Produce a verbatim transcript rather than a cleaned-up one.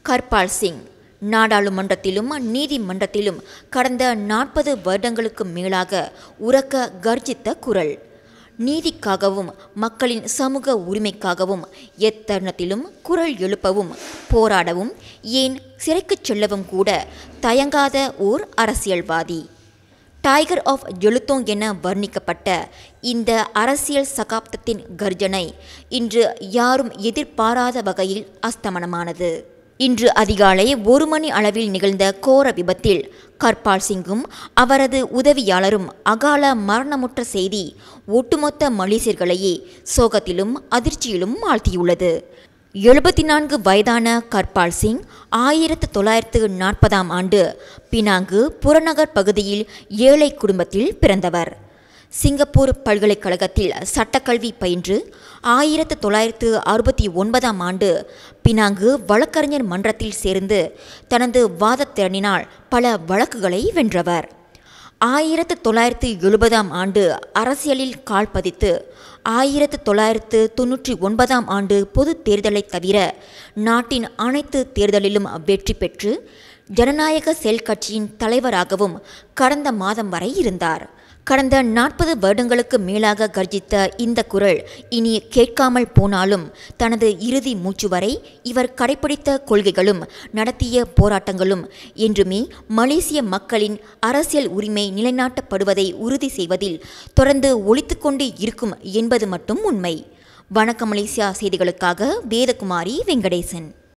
கர்பால் சிங் நாடாளுமன்றத்திலும் நீதிமன்றத்திலும் கடந்த நாற்பது வருடங்களுக்கு மேலாக உரக்க கர்ஜித்த குரல். நீதிக்காகவும் மக்களின் சமூக உரிமைக்காகவும் எத்தருணத்திலும் குரல் எழுப்பவும் போராடவும் ஏன் சிறைக்குச் செல்லவும் கூட தயங்காத ஓர் அரசியல்வாதி. டைகர் ஆஃப் ஜெலுத்தோங் என வர்ணிக்கப்பட்ட இந்த அரசியல் சகாப்தத்தின் கர்ஜனை இன்று யாரும் எதிர்பாராத வகையில் அஸ்தமனமானது. இன்று அதிகாலை ஒரு மணி அளவில் நிகழ்ந்த கோர விபத்தில் கர்பால் சிங்கும் அவரது உதவியாளரும் அகால மரணமுற்ற செய்தி ஒட்டுமொத்த மலேசியர்களையே சோகத்திலும் அதிர்ச்சியிலும் ஆழ்த்தியுள்ளது. எழுபத்தி நான்கு வயதான கர்பால் சிங் ஆயிரத்து தொள்ளாயிரத்து நாற்பதாம் ஆண்டு பினாங்கு புறநகர் பகுதியில் ஏழை குடும்பத்தில் பிறந்தவர். சிங்கப்பூர் பல்கலைக்கழகத்தில் சட்டக்கல்வி பயின்று ஆயிரத்து தொள்ளாயிரத்து அறுபத்தி ஒன்பதாம் ஆண்டு பினாங்கு வழக்கறிஞர் மன்றத்தில் சேர்ந்து தனது வாதத்திறனினால் பல வழக்குகளை வென்றவர். ஆயிரத்து தொள்ளாயிரத்து எழுபதாம் ஆண்டு அரசியலில் கால் பதித்து ஆயிரத்து தொள்ளாயிரத்து தொன்னூற்றி ஒன்பதாம் ஆண்டு பொது தேர்தலை தவிர நாட்டின் அனைத்து தேர்தலிலும் வெற்றி பெற்று ஜனநாயக செல் கட்சியின் தலைவராகவும் கடந்த மாதம் வரை இருந்தார். கடந்த நாற்பது வருடங்களுக்கு மேலாக கர்ஜித்த இந்த குரல் இனி கேட்காமல் போனாலும் தனது இறுதி மூச்சு வரை இவர் கடைப்பிடித்த கொள்கைகளும் நடத்திய போராட்டங்களும் என்றுமே மலேசிய மக்களின் அரசியல் உரிமை நிலைநாட்டப்படுவதை உறுதி செய்வதில் தொடர்ந்து ஒலித்து கொண்டு இருக்கும் என்பது மட்டும் உண்மை. வணக்கம் மலேசியா செய்திகளுக்காக வேதகுமாரி வெங்கடேசன்.